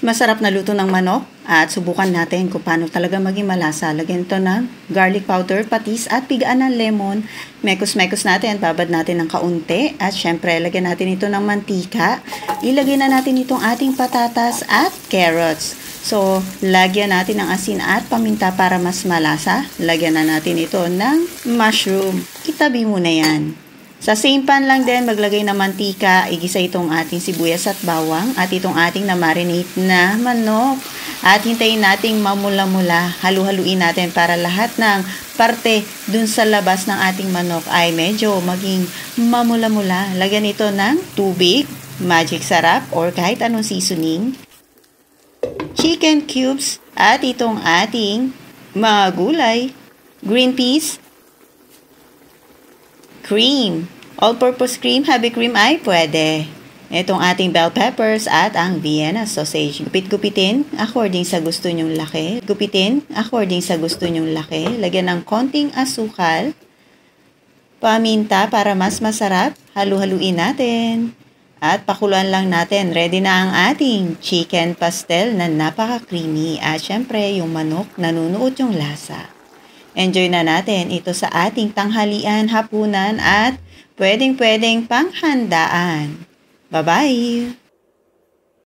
Masarap na luto ng manok at subukan natin kung paano talaga maging malasa. Lagyan ito ng garlic powder, patis at pigaan ng lemon. Mekos-mekos natin, babad natin ng kaunti at syempre lagyan natin ito ng mantika. Ilagay na natin itong ating patatas at carrots. So, lagyan natin ng asin at paminta para mas malasa. Lagyan na natin ito ng mushroom. Itabi muna yan. Sa same pan lang din, maglagay ng mantika, igisa itong ating sibuyas at bawang at itong ating na-marinate na manok. At hintayin nating mamula-mula, halu-haluin natin para lahat ng parte dun sa labas ng ating manok ay medyo maging mamula-mula. Lagyan ito ng tubig, magic sarap or kahit anong seasoning, chicken cubes at itong ating mga gulay, green peas, cream. All-purpose cream, heavy cream ay pwede. Itong ating bell peppers at ang Vienna sausage. Gupit-gupitin according sa gusto nyong laki. Gupitin according sa gusto nyong laki. Lagyan ng konting asukal. Paminta para mas masarap. Halu-haluin natin. At pakuluan lang natin. Ready na ang ating chicken pastel na napaka-creamy. At syempre, yung manok, nanunuot yung lasa. Enjoy na natin ito sa ating tanghalian, hapunan at pwedeng-pwedeng panghandaan. Bye-bye!